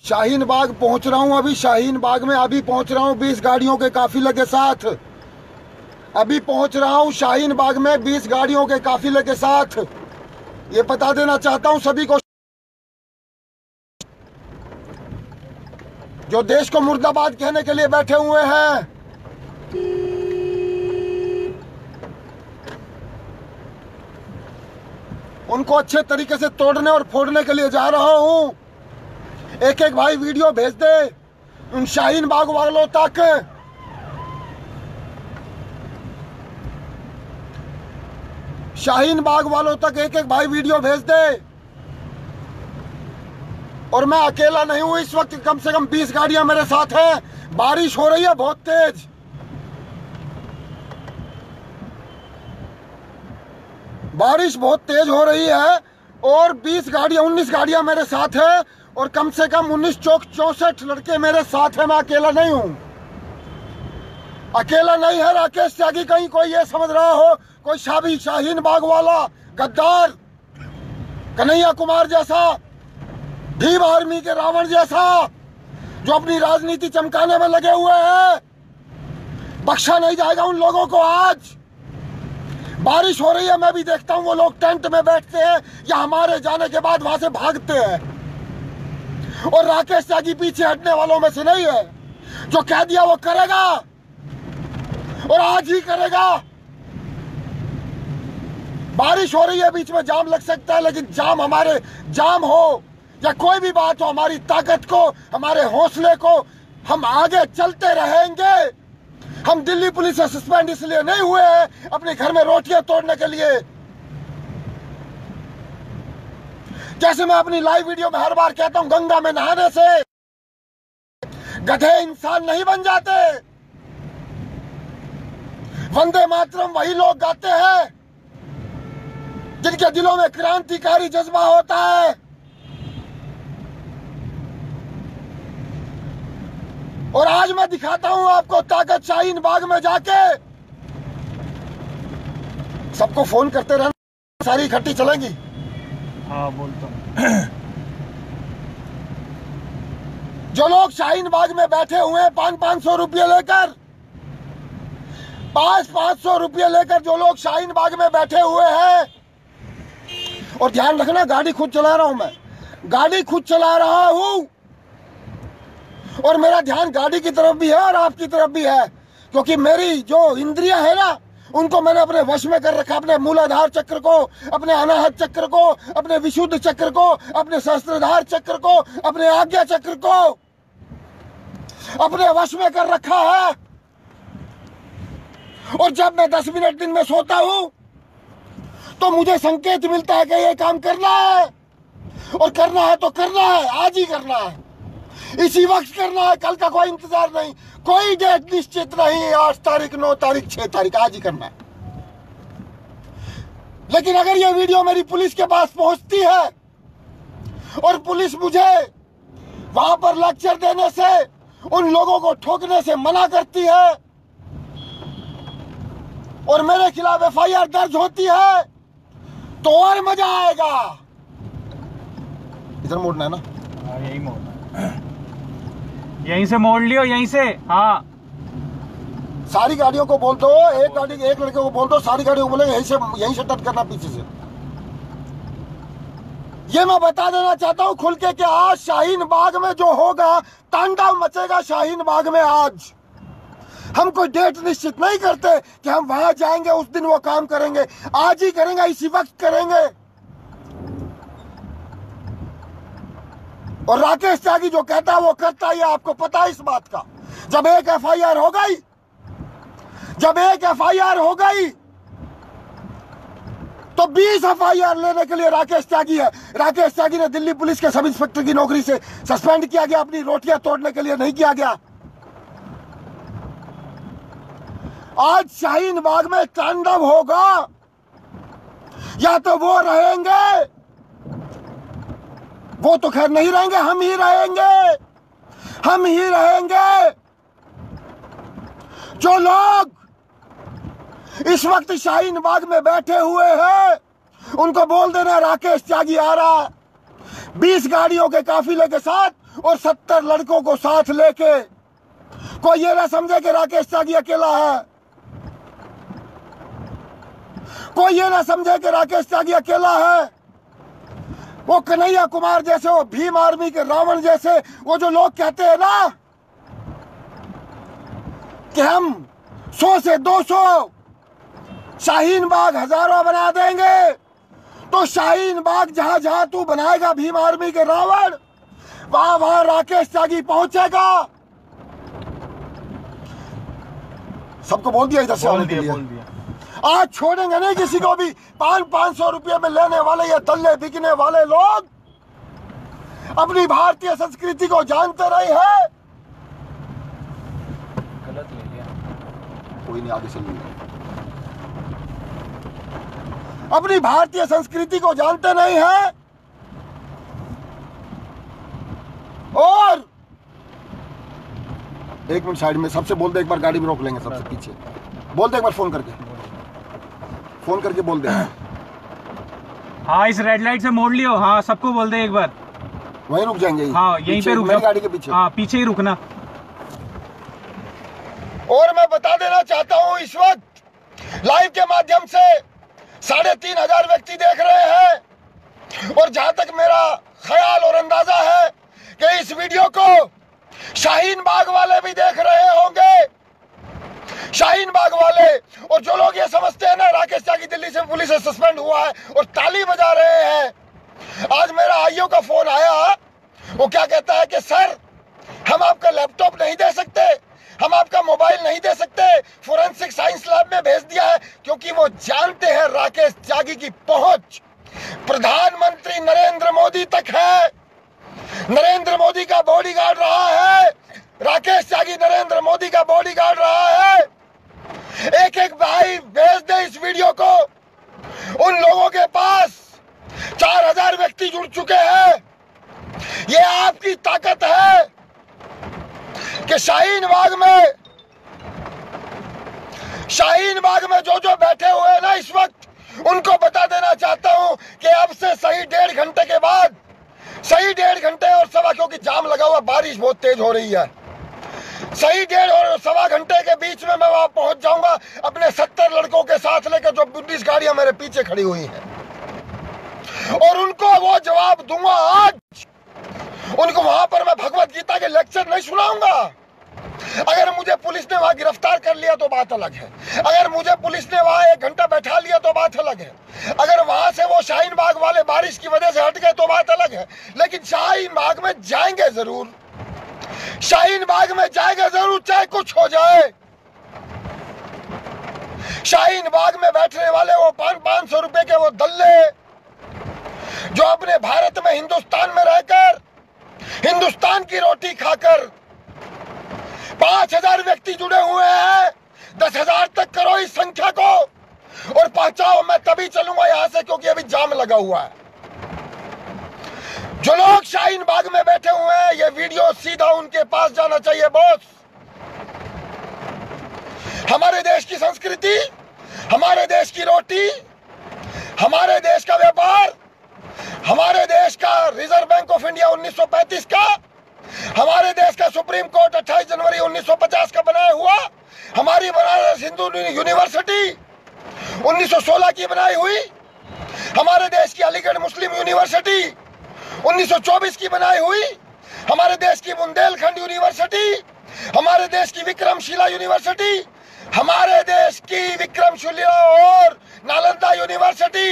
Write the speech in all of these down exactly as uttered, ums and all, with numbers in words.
शाहीन बाग पहुंच रहा हूं, अभी शाहीन बाग में अभी पहुंच रहा हूं बीस गाड़ियों के काफिले के साथ। अभी पहुंच रहा हूं शाहीन बाग में बीस गाड़ियों के काफिले के साथ। ये बता देना चाहता हूं सभी को, जो देश को मुर्दाबाद कहने के लिए बैठे हुए हैं, उनको अच्छे तरीके से तोड़ने और फोड़ने के लिए जा रहा हूं। एक एक भाई वीडियो भेज दे उन शाहीन बाग वालों तक। शाहीन बाग वालों तक एक एक भाई वीडियो भेज दे। और मैं अकेला नहीं हूं, इस वक्त कम से कम बीस गाड़ियां मेरे साथ हैं। बारिश हो रही है बहुत तेज। बारिश बहुत तेज हो रही है और बीस गाड़ियां उन्नीस गाड़ियां मेरे साथ है और कम से कम उन्नीस चौक चौसठ लड़के मेरे साथ है। मैं अकेला नहीं हूं, अकेला नहीं है राकेश त्यागी। कहीं कोई ये समझ रहा हो कोई शाबी शाहीन बाग वाला गद्दार कन्हैया कुमार जैसा, भीम आर्मी के रावण जैसा, जो अपनी राजनीति चमकाने में लगे हुए हैं, बख्शा नहीं जाएगा उन लोगों को। आज बारिश हो रही है, मैं भी देखता हूं वो लोग टेंट में बैठते हैं या हमारे जाने के बाद वहां से भागते हैं। और राकेश त्यागी पीछे हटने वालों में से नहीं है। जो कह दिया वो करेगा और आज ही करेगा। बारिश हो रही है, बीच में जाम लग सकता है, लेकिन जाम हमारे जाम हो या कोई भी बात हो, हमारी ताकत को, हमारे हौसले को, हम आगे चलते रहेंगे। हम दिल्ली पुलिस से सस्पेंड इसलिए नहीं हुए हैं अपने घर में रोटियां तोड़ने के लिए। जैसे मैं अपनी लाइव वीडियो में हर बार कहता हूं, गंगा में नहाने से गधे इंसान नहीं बन जाते। वंदे मातरम वही लोग गाते हैं जिनके दिलों में क्रांतिकारी जज्बा होता है। और आज मैं दिखाता हूं आपको ताकत शाहीन बाग में जाके। सबको फोन करते रहना, सारी इकट्ठी चलेंगी। हाँ बोलता हूं। जो लोग शाहीन बाग में बैठे हुए हैं पाँच पाँच सौ रुपये लेकर, पाँच पाँच सौ रुपये लेकर जो लोग शाहीन बाग में बैठे हुए हैं, और ध्यान रखना गाड़ी खुद चला रहा हूं मैं, गाड़ी खुद चला रहा हूं और मेरा ध्यान गाड़ी की तरफ भी है और आपकी तरफ भी है, क्योंकि मेरी जो इंद्रियां है ना उनको मैंने अपने वश में कर रखा। अपने मूलाधार चक्र को, अपने अनाहत चक्र को, अपने विशुद्ध चक्र को, अपने सहस्त्रधार चक्र को, अपने आज्ञा चक्र को अपने वश में कर रखा है। और जब मैं दस मिनट दिन में सोता हूं तो मुझे संकेत मिलता है कि ये काम करना है, और करना है तो करना है, आज ही करना है, इसी वक्त करना है। कल का कोई इंतजार नहीं, कोई डेट निश्चित नहीं, आठ तारीख, नौ तारीख, छह तारीख, आज ही करना है। लेकिन अगर ये वीडियो मेरी पुलिस के पास पहुंचती है और पुलिस मुझे वहां पर लेक्चर देने से, उन लोगों को ठोकने से मना करती है और मेरे खिलाफ एफ आई आर दर्ज होती है तो और मजा आएगा। इधर मोड़ना है ना? हाँ यही मोड़ना है, यहीं से मोड़ लियो, यहीं से। हाँ सारी गाड़ियों को बोल दो, एक गाड़ी एक लड़के को बोल दो, सारी गाड़ियों को बोलेंगे यहीं से यहीं से टच करना पीछे से। ये मैं बता देना चाहता हूं खुल के कि आज शाहीन बाग में जो होगा, तांडव मचेगा शाहीन बाग में। आज हम कोई डेट निश्चित नहीं करते कि हम वहां जाएंगे उस दिन वो काम करेंगे, आज ही करेंगे, इसी वक्त करेंगे। और राकेश त्यागी जो कहता है वो करता ही है, आपको पता है इस बात का। जब एक एफ आई आर हो गई, जब एक एफ आई आर हो गई तो बीस एफ आई आर लेने के लिए राकेश त्यागी है। राकेश त्यागी ने दिल्ली पुलिस के सब इंस्पेक्टर की नौकरी से सस्पेंड किया गया, अपनी रोटियां तोड़ने के लिए नहीं किया गया। आज शाहीन बाग में तांडव होगा, या तो वो रहेंगे, वो तो खैर नहीं रहेंगे, हम ही रहेंगे, हम ही रहेंगे। जो लोग इस वक्त शाहीन बाग में बैठे हुए हैं उनको बोल देना राकेश त्यागी आ रहा, बीस गाड़ियों के काफिले के साथ और सत्तर लड़कों को साथ लेके। कोई ये ना समझे कि राकेश त्यागी अकेला है, कोई ये ना समझे कि राकेश त्यागी अकेला है। वो कन्हैया कुमार जैसे, वो भीम आर्मी के रावण जैसे, वो जो लोग कहते हैं ना कि हम सौ से दो सौ शाहीन बाग हजारों बना देंगे, तो शाहीन बाग जहां जहां तू बनाएगा भीम आर्मी के रावण, वहां वहां राकेश त्यागी पहुंचेगा। सबको बोल दिया इधर से आने के लिए। बोल दिया। आज छोड़ेंगे नहीं किसी को भी। पांच पांच सौ रुपये में लेने वाले ये दल्ले बिकने वाले लोग अपनी भारतीय संस्कृति को जानते रहे हैं। गलत ले लिया, कोई नहीं, आगे चलिए। अपनी भारतीय संस्कृति को जानते नहीं है। और एक मिनट साइड में, सबसे बोल दे एक बार, गाड़ी में रोक लेंगे सबसे पीछे। बोल दे एक बार, फोन करके फोन करके बोल दे। हाँ इस रेड लाइट से मोड़ लियो। हाँ सबको बोल दे एक बार। वहीं रुक जाएंगे। हाँ यहीं पे रुक मेरी जाओ। गाड़ी के पीछे। हाँ पीछे ही रुकना। और मैं बता देना चाहता हूं, इस वक्त लाइव के माध्यम से साढ़े तीन हजार व्यक्ति देख रहे हैं। और जहां तक मेरा ख्याल और अंदाजा है कि इस वीडियो को शाहीन बाग वाले भी देख रहे होंगे। शाहीन बाग वाले, और जो लोग ये समझते हैं ना राकेश त्यागी दिल्ली से पुलिस से सस्पेंड हुआ है और ताली बजा रहे हैं। आज मेरा आईओ का फोन आया, वो क्या कहता है कि सर हम आपका लैपटॉप नहीं दे सकते, हम आपका मोबाइल नहीं दे सकते, फोरेंसिक साइंस लैब में भेज दिया है, क्योंकि वो जानते हैं राकेश त्यागी की पहुंच प्रधानमंत्री नरेंद्र मोदी तक है। नरेंद्र मोदी का बॉडीगार्ड रहा है राकेश त्यागी, नरेंद्र मोदी का बॉडीगार्ड रहा है। एक एक भाई भेज दे इस वीडियो को उन लोगों के पास। चार हजार व्यक्ति जुड़ चुके हैं। ये आपकी ताकत है कि शाहीन बाग में शाहीन बाग में जो जो बैठे हुए हैं ना इस वक्त, उनको बता देना चाहता हूं कि अब से सही डेढ़ घंटे के बाद, सही डेढ़ घंटे और सवा, क्योंकि जाम लगा हुआ, बारिश बहुत तेज हो रही है, सही डेढ़ और सवा घंटे के बीच में मैं वहां पहुंच जाऊंगा अपने सत्तर लड़कों के साथ लेकर, जो उन्नीस गाड़ियां मेरे पीछे खड़ी हुई हैं, और उनको वो जवाब दूंगा आज। उनको वहां पर मैं भगवत गीता के लेक्चर नहीं सुनाऊंगा। अगर मुझे पुलिस ने वहां गिरफ्तार कर लिया तो बात अलग है, अगर मुझे पुलिस ने वहां एक घंटा बैठा लिया तो बात अलग है, अगर वहां से वो शाहीन बाग वाले बारिश की वजह से हट गए तो बात अलग है। लेकिन शाहीन बाग में जाएंगे जरूर, शाहीन बाग में जाएगा जरूर, चाहे कुछ हो जाए। शाहीन बाग में बैठने वाले वो पांच पांच सौ रुपए के वो दल्ले, जो अपने भारत में, हिंदुस्तान में रहकर, हिंदुस्तान की रोटी खाकर, पांच हजार व्यक्ति जुड़े हुए हैं। दस हजार तक करो इस संख्या को और पहुंचाओ। मैं तभी चलूंगा यहां से, क्योंकि अभी जाम लगा हुआ है। जो लोग शाहीन बाग में बैठे हुए हैं, ये वीडियो सीधा उनके पास जाना चाहिए। बॉस, हमारे देश की संस्कृति, हमारे देश की रोटी, हमारे देश का व्यापार, हमारे देश का रिजर्व बैंक ऑफ इंडिया उन्नीस सौ पैंतीस का, हमारे देश का सुप्रीम कोर्ट अट्ठाईस जनवरी उन्नीस सौ पचास का बनाया हुआ, हमारी बनारस हिंदू यूनिवर्सिटी उन्नीस सौ सोलह की बनाई हुई, हमारे देश की अलीगढ़ मुस्लिम यूनिवर्सिटी उन्नीस सौ चौबीस की बनाई हुई, हमारे देश की बुंदेलखंड यूनिवर्सिटी, हमारे देश की विक्रमशिला यूनिवर्सिटी, हमारे देश की विक्रमशिला और नालंदा यूनिवर्सिटी।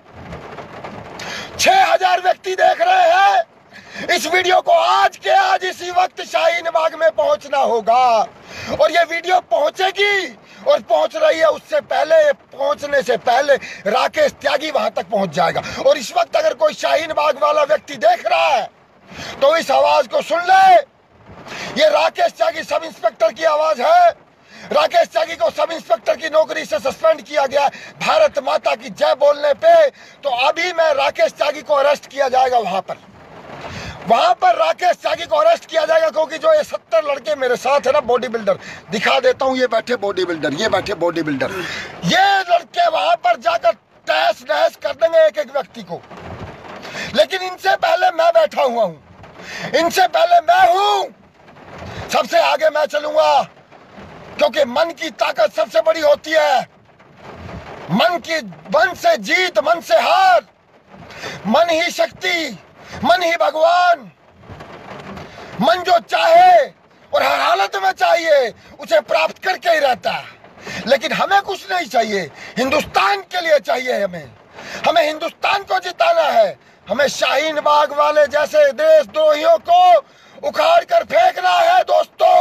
छह हजार व्यक्ति देख रहे हैं इस वीडियो को। आज के आज इसी वक्त शाहीन बाग में पहुंचना होगा, और ये वीडियो पहुंचेगी और पहुंच रही है। उससे पहले, पहुंचने से पहले राकेश त्यागी वहां तक पहुंच जाएगा। और इस वक्त अगर कोई शाहीन बाग वाला व्यक्ति देख रहा है तो इस आवाज को सुन ले। ये राकेश त्यागी सब इंस्पेक्टर की आवाज है। राकेश त्यागी को सब इंस्पेक्टर की नौकरी से सस्पेंड किया गया भारत माता की जय बोलने पे। तो अभी मैं राकेश त्यागी को अरेस्ट किया जाएगा वहां पर, वहां पर राकेश त्यागी को अरेस्ट किया जाएगा, क्योंकि जो ये सत्तर लड़के मेरे साथ है ना, बॉडी बिल्डर, दिखा देता हूं, ये बैठे बॉडी बिल्डर, ये बैठे बॉडी बिल्डर, ये लड़के वहां पर जाकर तहस नहस कर देंगे एक एक व्यक्ति को। लेकिन इनसे पहले मैं बैठा हुआ हूं, इनसे पहले मैं हूं, सबसे आगे मैं चलूंगा, क्योंकि मन की ताकत सबसे बड़ी होती है। मन की मन से जीत, मन से हार, मन ही शक्ति, मन ही भगवान। मन जो चाहे और हर हालत में चाहिए उसे प्राप्त करके ही रहता है। लेकिन हमें कुछ नहीं चाहिए, हिंदुस्तान के लिए चाहिए। हमें हमें हिंदुस्तान को जिताना है। हमें शाहीन बाग वाले जैसे देशद्रोहियों को उखाड़ कर फेंकना है दोस्तों।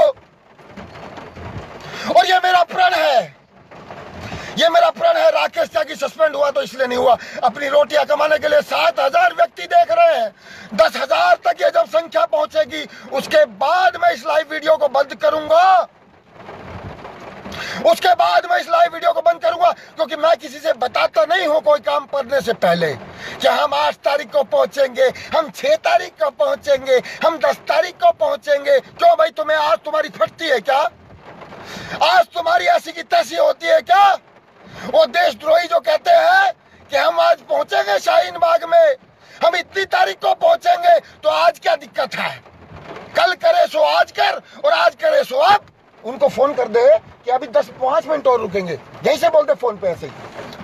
और ये मेरा प्रण है, ये मेरा प्रण है। राकेश त्यागी सस्पेंड हुआ तो इसलिए नहीं हुआ, अपनी रोटियां कमाने के लिए। सात हजार व्यक्ति देख रहे हैं, दस हजार तक ये जब संख्या पहुंचेगी उसके बाद मैं इस लाइव वीडियो को बंद करूंगा। उसके बाद मैं इस लाइव वीडियो को बंद करूंगा, क्योंकि मैं किसी से बताता नहीं हूं कोई काम करने से पहले कि हम आठ तारीख को पहुंचेंगे, हम छह तारीख को पहुंचेंगे, हम दस तारीख को पहुंचेंगे। क्यों भाई, तुम्हें आज तुम्हारी फटती है क्या? आज तुम्हारी ऐसी की तैसी होती है क्या? वो देशद्रोही जो कहते हैं कि हम आज पहुंचेंगे शाहीन बाग में, हम इतनी तारीख को पहुंचेंगे, तो आज क्या दिक्कत है? कल करे सो आज कर और आज करे सो अब। उनको फोन कर दे कि अभी दस पांच मिनट और रुकेंगे, यहीं से बोल दे फोन पे ऐसे ही।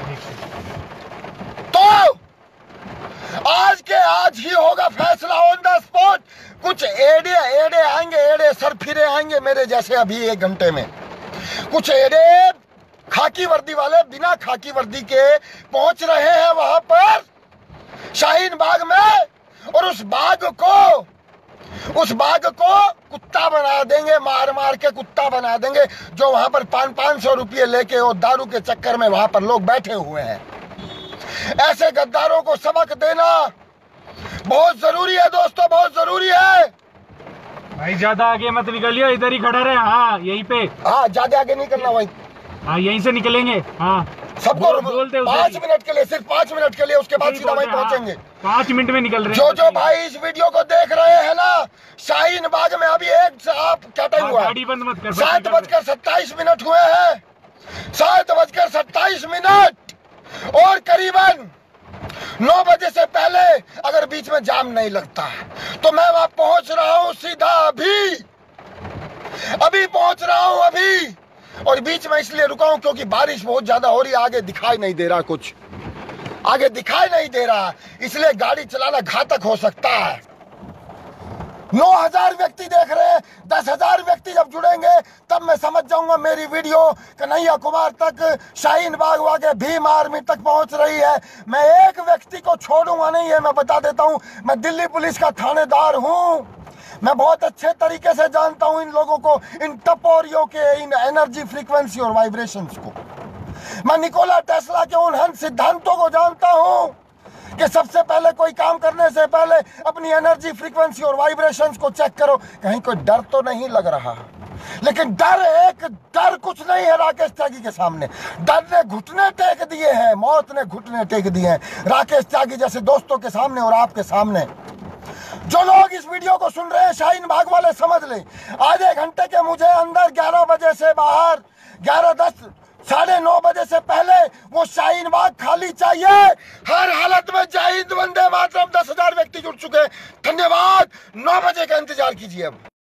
तो आज के आज ही होगा फैसला ऑन द स्पॉट। कुछ एड़े एड़े आएंगे, एड़े सरफिरे आएंगे मेरे जैसे अभी एक घंटे में। कुछ एड़े खाकी वर्दी वाले बिना खाकी वर्दी के पहुंच रहे हैं वहां पर शाहीन बाग में, और उस बाग को उस बाग को कुत्ता बना देंगे, मार मार के कुत्ता बना देंगे, जो वहां पर पांच पांच सौ रुपये लेके और दारू के चक्कर में वहां पर लोग बैठे हुए हैं। ऐसे गद्दारों को सबक देना बहुत जरूरी है दोस्तों, बहुत जरूरी है। भाई ज्यादा आगे मत निकलियो, इधर ही खड़ा रहे। हाँ यहीं पे, हाँ ज्यादा आगे नहीं करना भाई। हाँ यहीं से निकलेंगे। हाँ सबको बोलते पांच मिनट के लिए, सिर्फ पांच मिनट के लिए, उसके बाद सीधा वहीं पहुंचेंगे। पांच मिनट में निकल रहे हैं। जो जो भाई इस वीडियो को देख रहे हैं ना, शाहीन बाग में अभी एक आप क्या टाइम हुआ? गाड़ी बंद मत कर। सात बजकर सत्ताईस मिनट हुए हैं, सात बजकर सत्ताईस मिनट और करीबन नौ बजे से पहले अगर बीच में जाम नहीं लगता है तो मैं वहां पहुंच रहा हूं सीधा अभी अभी पहुंच रहा हूं अभी। और बीच में इसलिए रुका हूं क्योंकि बारिश बहुत ज्यादा हो रही है, आगे दिखाई नहीं दे रहा, कुछ आगे दिखाई नहीं दे रहा, इसलिए गाड़ी चलाना घातक हो सकता है। नौ हजार व्यक्ति देख रहे हैं, दस हजार व्यक्ति जब जुड़ेंगे तब मैं समझ जाऊंगा मेरी वीडियो कन्हैया कुमार तक, शाहीन बाग वागे भीम आर्मी तक पहुंच रही है। मैं एक व्यक्ति को छोड़ूंगा नहीं है, मैं बता देता हूं। मैं दिल्ली पुलिस का थानेदार हूं, मैं बहुत अच्छे तरीके से जानता हूं इन लोगों को, इन टपोरियों के इन एनर्जी फ्रीक्वेंसी और वाइब्रेशंस को। मैं निकोला टेस्ला के उन हन सिद्धांतों को जानता हूं कि सबसे पहले कोई काम करने से पहले अपनी एनर्जी फ्रीक्वेंसी और वाइब्रेशंस को चेक करो। कहीं कोई डर तो नहीं लग रहा, लेकिन डर एक डर कुछ नहीं है राकेश त्यागी के सामने। डर ने घुटने टेक दिए हैं, मौत ने घुटने टेक दिए हैं राकेश त्यागी जैसे दोस्तों के सामने और आपके सामने। जो लोग इस वीडियो को सुन रहे हैं शाहीन बाग वाले समझ लें, आधे घंटे के मुझे अंदर ग्यारह बजे से बाहर, ग्यारह दस साढ़े नौ बजे से पहले वो शाहीन बाग खाली चाहिए। हर हालत में जय हिंद वंदे मातरम। दस हजार व्यक्ति जुड़ चुके हैं, धन्यवाद। नौ बजे का इंतजार कीजिए अब।